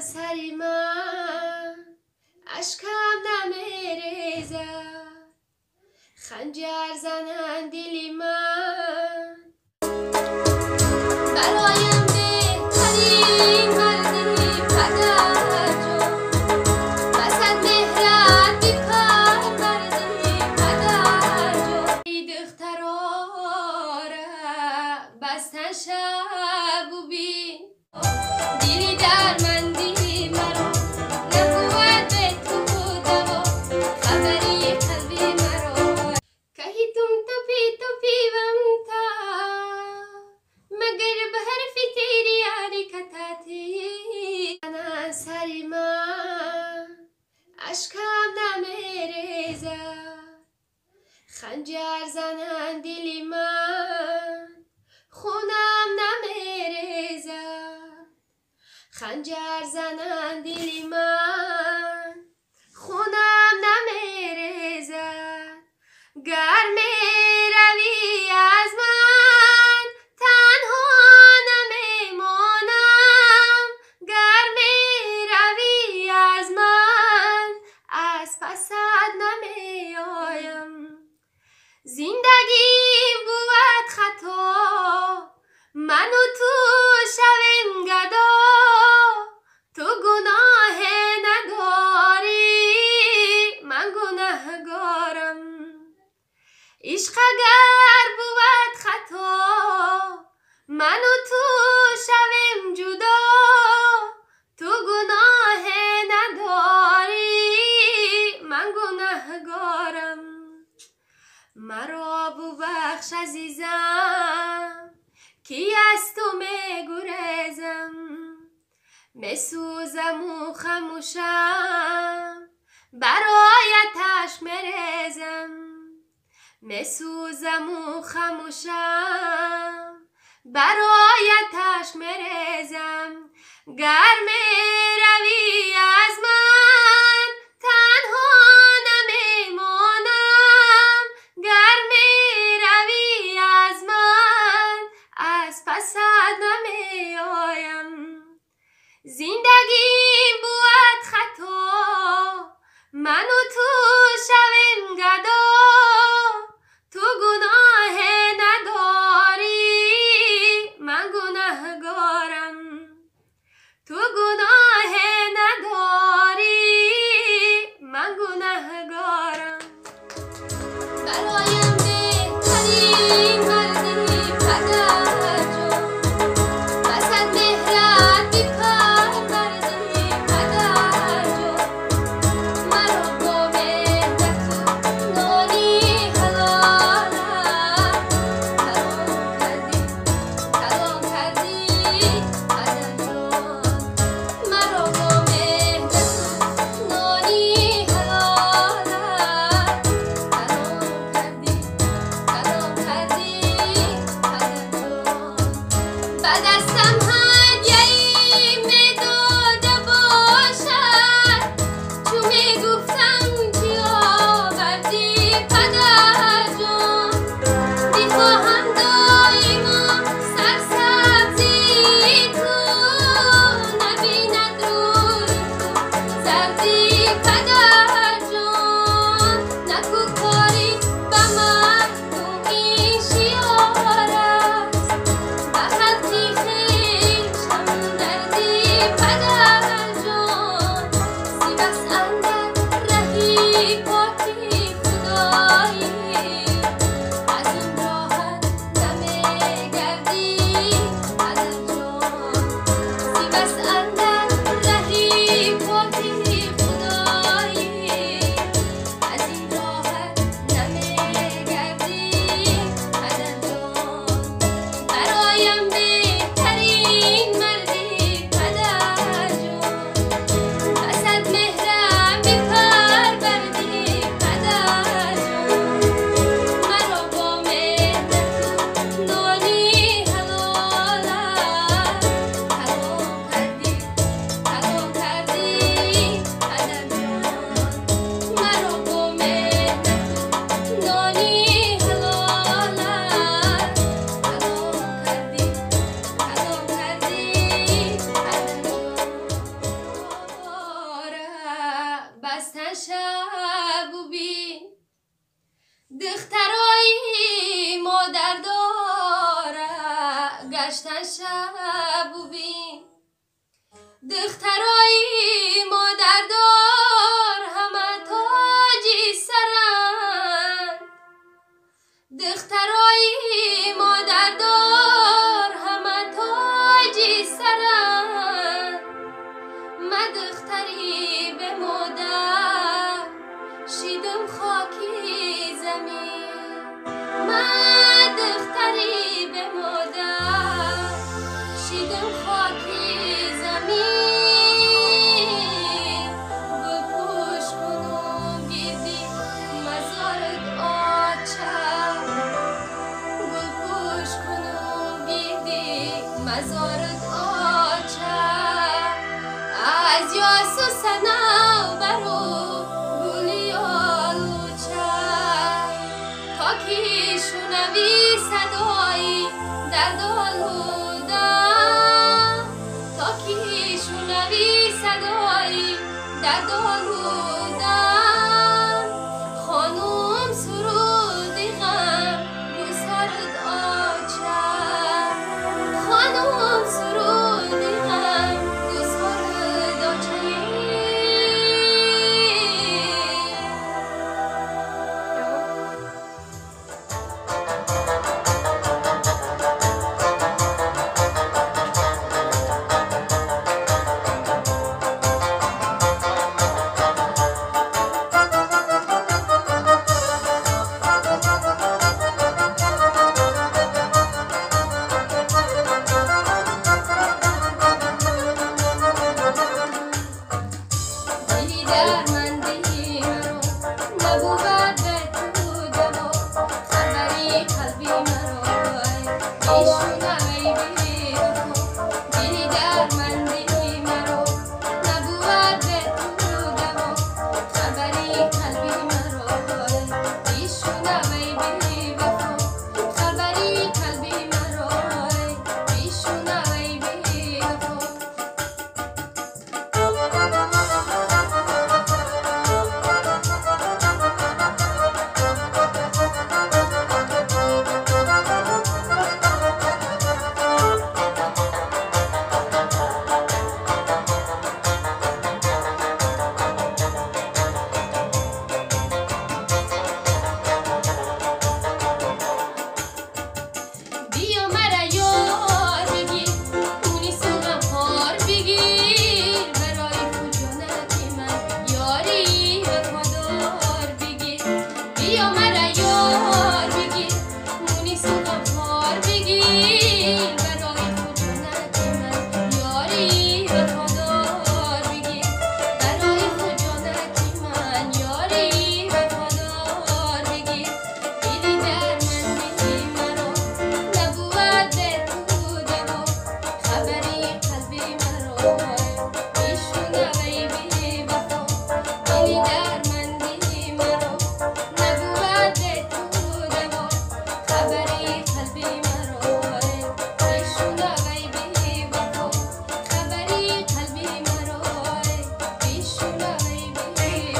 سری من اشکم نمیریزد، خنجر زنن دلی من برایم بهترین مردی پدر جان، بسد مهرت بیپر مردی پدر جان. دختراره بستن شب و بین دیلی درمندی مرا نبود به تو دوا، خبری قلبی مرا کهی توپی ومتا مگر به حرفی تیری یاری کتاتی. انا سری من اشکم نمیریزد، خنجر زنن دلی من خونم نمیریزد، خنجر زنن دلی من خونم نمیریزد. گر میروی از من تنها نمیمانم، گر میروی از من از پست نمیایم. زندگیم بود خطا من و تو شویم گدا، تو گناه نداری من گناهگارم. عشق اگر بود خطا من و تو شویم جدا، تو گناه نداری من گناهگارم. مرا ببخش عزیزم کی از تو میگریزم، میسوزم و خموشم برایتش میریزم، میسوزم و خموشم برایتش میریزم. گر میروی از من تنها نمیمانم، گر میروی از من از پست نمیایم. زندگیم بود خطا من و تو شویم گدا، تو گناه نداری من گناهگارم، تو گناه نداری من گناهگارم. برایم بهترین مردی پدر جان، بسد مهرت بیپر مردی پدر جان. مرا گشتن شب و بین دخترایی مادردار همه تاجی سرند دخترایی مادردار همه تاجی سرند من دختری به مادر شیدم خاکی زمین من دختری به مادر شیدم خاکی زمین گل پوش کنم گیدی مزارت آچم گل پوش کنم گیدی مزارت آچم از یاسو سنو برو گلی آلوچم تا کی شنوی صدایی در دالودم تا کی شنوی صدایی در دالودم خانوم سرودی غم گسارت آچم خانوم سرودی غم گسارت آچم دلی در من دهی مرا نبود به تو دوا خبری قلبی مرا بیشونوی بی وفا دلی در من دهی مرا نبود به تو دوا خبری قلبی مرا بیشونوی بی وفا خبری قلبی مرا بیشونوی بی وفا بیا مرا یار بگیر اونی سوغم خار بگیر برای خجالت من یاری وفادار بگیر بیا مرا یار بگیر اونی سوغم خار بگیر برای خجالت من یاری وفادار بگیر برای خجالت من یاری وفادار بگیر دلی در من دهی مرا نبود به تو دوا خبری قلبی مرا بیشونوی بی وفا دلی در من دهی مرا نبود به تو دوا خبری قلبی مرا بیشونوی بی وفا خبری قلبی مرا بیشونوی بی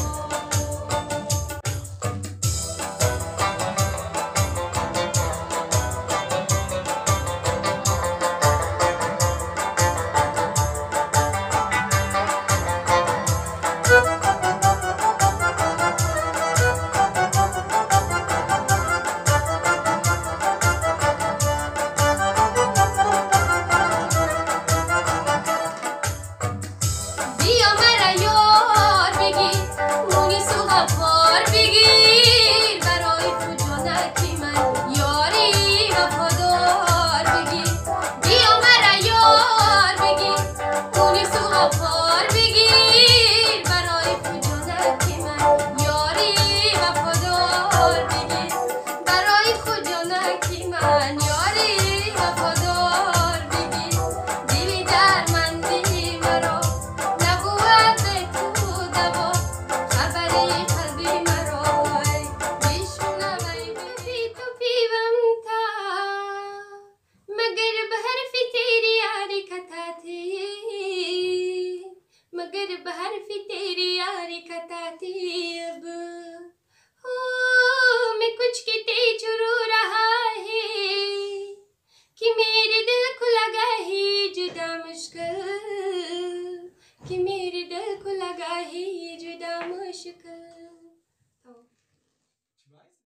بیا مرا یار بگیر اونی سوغم خار بگیر برای خجالت من یاری وفادار بگیر بیا مرا یار بگیر اونی سوغم خار بگیر برای خجالت من یاری وفادار بگیر برای خجالت من یاری وفادار بگیر دلی در من دهی مرا نبود به تو دوا خبری قلبی مرا بیشونوی بی تو پیوم تا مگر به حرف تیری یاری کتاتی مگر به حرف تیری یاری کتاتی اب میں کچھ کتے چرو رہا ہے کہ میرے है ये जुदा मुश्किल।